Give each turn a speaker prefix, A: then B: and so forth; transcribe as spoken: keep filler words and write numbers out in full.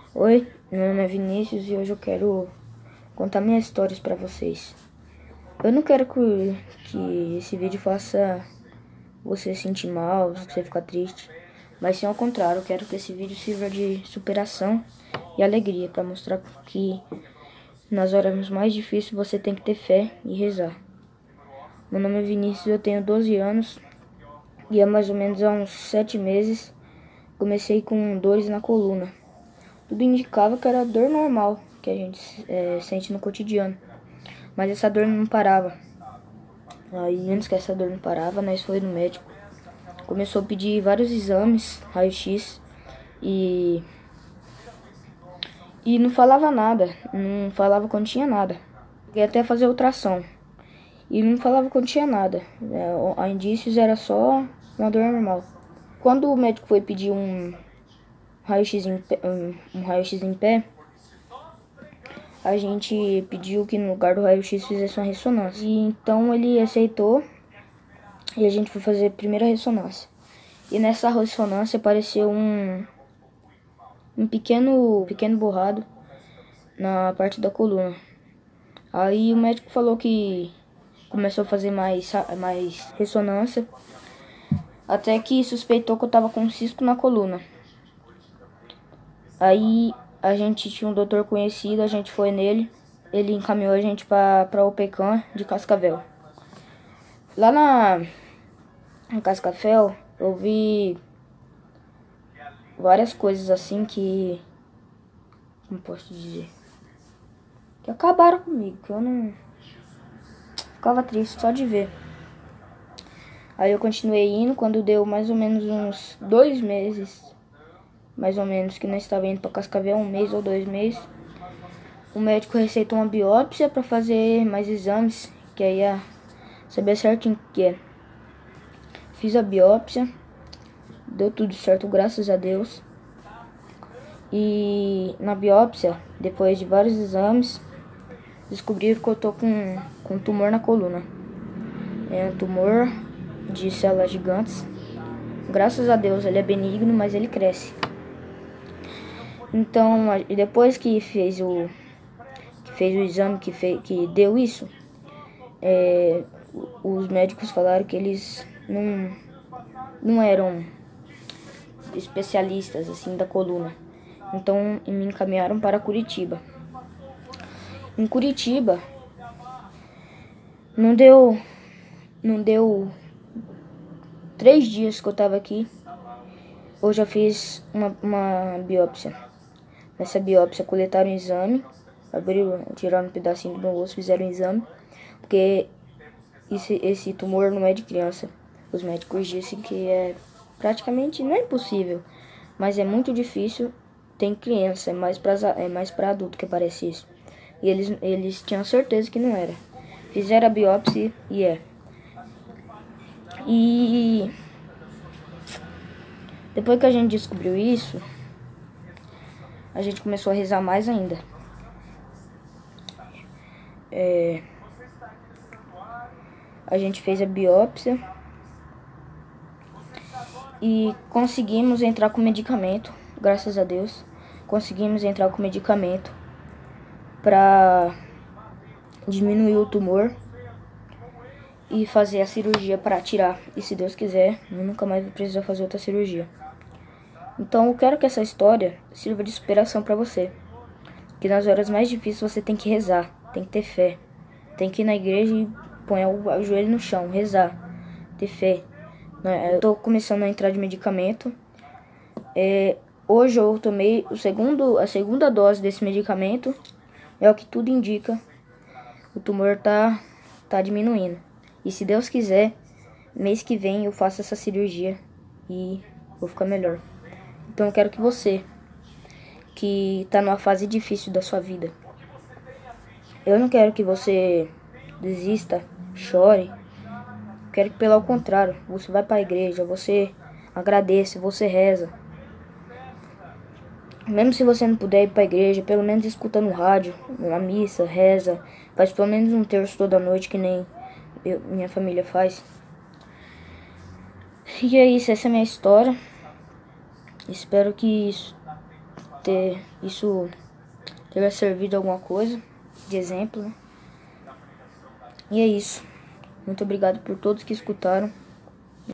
A: Oi, meu nome é Vinícius e hoje eu quero contar minhas histórias pra vocês. Eu não quero que, que esse vídeo faça você se sentir mal, você ficar triste, mas sim ao contrário, eu quero que esse vídeo sirva de superação e alegria pra mostrar que nas horas mais difíceis você tem que ter fé e rezar. Meu nome é Vinícius, eu tenho doze anos e há mais ou menos há uns sete meses comecei com dores na coluna. Tudo indicava que era dor normal que a gente é, sente no cotidiano, mas essa dor não parava. Aí antes que essa dor não parava, nós foi no médico. Começou a pedir vários exames, raio-x, e e não falava nada, não falava quando tinha nada. Cheguei até fazer ultrassom e não falava quando tinha nada. É, a indícios era só uma dor normal. Quando o médico foi pedir um raio-x em pé, um, um raio-x em pé, a gente pediu que no lugar do raio-x fizesse uma ressonância. E então ele aceitou e a gente foi fazer a primeira ressonância. E nessa ressonância apareceu um, um pequeno, pequeno borrado na parte da coluna. Aí o médico falou que começou a fazer mais, mais ressonância, até que suspeitou que eu tava com um cisco na coluna. Aí a gente tinha um doutor conhecido, a gente foi nele, ele encaminhou a gente para o Pecan de Cascavel. Lá na em Cascavel eu vi várias coisas assim que, como posso dizer, que acabaram comigo, que eu não ficava triste só de ver. Aí eu continuei indo, quando deu mais ou menos uns dois meses, mais ou menos, que nós estava indo para Cascavel, um mês ou dois meses, o médico receitou uma biópsia para fazer mais exames, que aí ia saber certinho o que é. Fiz a biópsia, deu tudo certo, graças a Deus. E na biópsia, depois de vários exames, descobriram que eu tô com, com um tumor na coluna. É um tumor de células gigantes. Graças a Deus ele é benigno, mas ele cresce. Então, depois que fez o que fez o exame que fez, que deu isso, é, os médicos falaram que eles não não eram especialistas assim da coluna. Então me encaminharam para Curitiba. Em Curitiba não deu não deu três dias que eu tava aqui, eu já fiz uma, uma biópsia. Nessa biópsia coletaram um exame, abriram, tiraram um pedacinho do meu osso, fizeram um exame, porque esse, esse tumor não é de criança. Os médicos disseram que é praticamente, não é impossível, mas é muito difícil. Tem criança, é mais pra, é mais pra adulto que aparece isso. E eles, eles tinham certeza que não era. Fizeram a biópsia e é. E depois que a gente descobriu isso, a gente começou a rezar mais ainda. É, a gente fez a biópsia e conseguimos entrar com medicamento, graças a Deus. Conseguimos entrar com medicamento para diminuir o tumor e fazer a cirurgia para tirar. E se Deus quiser, eu nunca mais vou precisar fazer outra cirurgia. Então eu quero que essa história sirva de superação para você. Que nas horas mais difíceis você tem que rezar, tem que ter fé. Tem que ir na igreja e pôr o, o joelho no chão, rezar, ter fé. Eu tô começando a entrar de medicamento. É, hoje eu tomei o segundo, a segunda dose desse medicamento. É o que tudo indica. O tumor tá, tá diminuindo. E se Deus quiser, mês que vem eu faço essa cirurgia e vou ficar melhor. Então eu quero que você, que tá numa fase difícil da sua vida, eu não quero que você desista, chore. Eu quero que, pelo contrário, você vai para a igreja, você agradece, você reza. Mesmo se você não puder ir para a igreja, pelo menos escuta no rádio, na missa, reza. Faz pelo menos um terço toda noite, que nem eu, minha família faz. E é isso, essa é a minha história. Espero que isso ter isso ter servido alguma coisa de exemplo, né? E é isso. Muito obrigado por todos que escutaram.